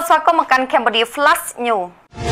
ស្វាគមន៍មកកាន់ Cambodia Flash News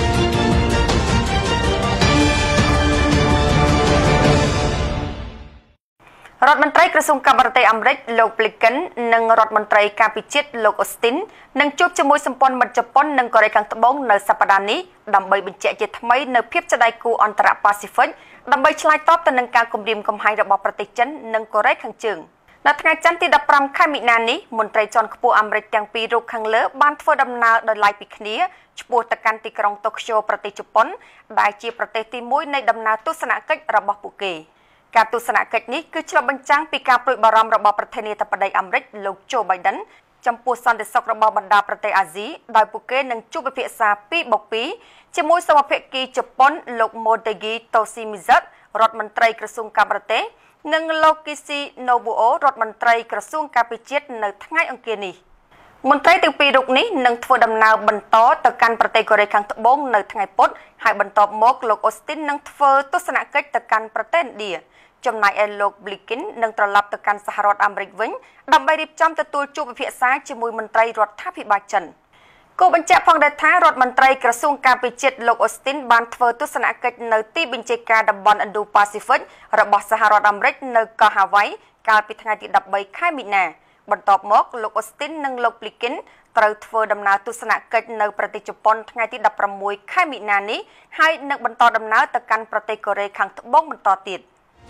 រដ្ឋមន្ត្រីក្រសួងការបរទេសអាមេរិកលោក Blinken និងរដ្ឋមន្ត្រីការពិជាតិលោក Austin នឹងជួបជាមួយសម្ព័ន្ធមិត្តជប៉ុននិងកូរ៉េខាងត្បូងនៅសប្តាហ៍នេះដើម្បីបញ្ជាក់ជាថ្មីនៅភាពចដៃគូអន្តរប៉ាស៊ីហ្វិកដើម្បីឆ្លើយតបទៅនឹងការគំរាមកំហែងរបស់ប្រទេសចិននិងកូរ៉េខាងជើងនៅថ្ងៃច័ន្ទទី15ខែមីនានេះមន្ត្រីជាន់ខ្ពស់អាមេរិកទាំងពីររូបខាងលើបានធ្វើដំណើរដោយឡែកពីគ្នាឆ្ពោះទៅកាន់ទីក្រុងតូក្យូប្រទេសជប៉ុនដែលជាប្រទេសទី1នៃដំណើរទស្សនកិច្ចរបស់ពួកគេការទស្សនកិច្ចនេះគឺឆ្លុះបញ្ចាំងពីការព្រួយបារម្ភរបស់ប្រធានាធិបតីអាមេរិកលោក Joe Biden ចំពោះសន្តិសុខរបស់បណ្ដាប្រទេសអាស៊ីដោយពួកគេនឹងជួបពិភាក្សា 2+2 ជាមួយសមាភិកីជប៉ុនលោក Motegi Toshimitsu រដ្ឋមន្ត្រីក្រសួងការបរទេសនិងលោក Kishi Nobuo រដ្ឋមន្ត្រីក្រសួងការពិជាតិនៅថ្ងៃអង្គារនេះមន្ត្រីទាំងពីររូបនេះនឹងធ្វើដំណើរបន្តទៅកាន់ប្រទេសកូរ៉េខាងត្បូងនៅថ្ងៃពុធហើយបន្ទាប់មកលោក Austin នឹងធ្វើទស្សនកិច្ចទៅកាន់ប្រទេសឥណ្ឌាចំណែកឯលោក Blinken នឹងត្រឡប់ទៅកាន់សហរដ្ឋអាមេរិកវិញដើម្បីរៀបចំទទួលជួបពិភាក្សាជាមួយមន្ត្រីរដ្ឋាភិបាលចិនគូបញ្ជាក់ផងដែរថារដ្ឋមន្ត្រីក្រសួងការពិជាតិលោក Austin បានធ្វើទស្សនកិច្ចនៅទីបញ្ជាការតំបន់ Indo-Pacific របស់សហរដ្ឋអាមេរិកនៅកោះ Hawaii កាលពីថ្ងៃទី13ខែមីនាបន្ទាប់មកលោក Austin និងលោក Blinken ត្រូវធ្វើដំណើរទស្សនកិច្ចនៅប្រទេសជប៉ុនថ្ងៃទី16ខែមីនានេះហើយនឹងបន្តដំណើរទៅកាន់ប្រទេសកូរ៉េខាងត្បូងបន្តទៀត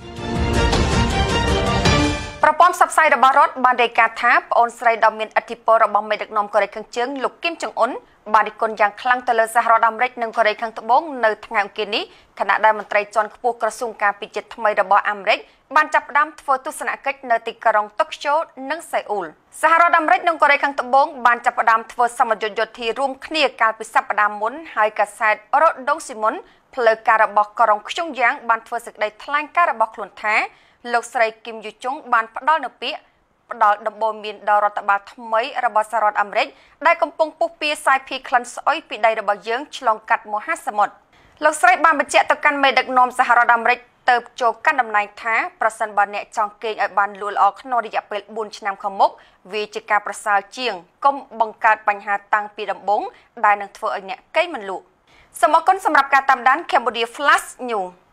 ប្រព័ន្ធផ្សព្វផ្សាយរបស់រដ្ឋបានរាយការណ៍ថាប្អូនស្រីដ៏មានឥទ្ធិពលរបស់មេដឹកនាំកូរ៉េខាងជើងលោកគីមចុងអ៊ុនបានរិះគន់យ៉ាងខ្លាំងទៅលើសហរដ្ឋអាមេរិកនិងកូរ៉េខាងត្បូងនៅថ្ងៃអង្គារនេះខណៈដែលមន្ត្រីជាន់ខ្ពស់ក្រសួងការពិជាតិថ្មីរបស់អាមេរិកបានចាប់ផ្ដើមធ្វើទស្សនកិច្ចនៅទីក្រុងតូក្យូនិងសេអ៊ូលសហរដ្ឋអាមេរិកនិងកូរ៉េខាងត្បូងបានចាប់ផ្ដើមធ្វើសមយុទ្ធយោធារួមគ្នាកាលពីសប្តាហ៍មុនហើយកាសែតរ៉ូដុងស៊ីមុនផ្លូវការរបស់ក្រុងខ្ជុងយ៉ាងបានធ្វើសេចក្តីថ្លែងការណ៍របស់ខ្លួនថាលោកស្រីគីមយូជុងបានផ្ដល់នូវពាក្យផ្ដល់ដំបូន្មានដល់រដ្ឋបាលថ្មីរបស់សហរដ្ឋអាមេរិកដែលកំពុងពុះពៀសាយភីក្លិនស្អុយពីដីរបស់យើងឆ្លងកាត់មហាសមុទ្រលោកស្រីបានបញ្ជាក់ទៅកាន់មេដឹកនាំសហរដ្ឋអាមេរិកទៅចូលកាន់តំណែងថាប្រសិនបើអ្នកចង់គេងឲ្យបានលូល្អក្នុងរយៈពេល4ឆ្នាំខាងមុខវាជាការប្រសើរជាងកុំបង្កើតបញ្ហាតាំងពីដំបូងដែលនឹងធ្វើឲ្យអ្នកគេងមិនលក់សូមអរគុណសម្រាប់ការតាមដាន Cambodia Flash News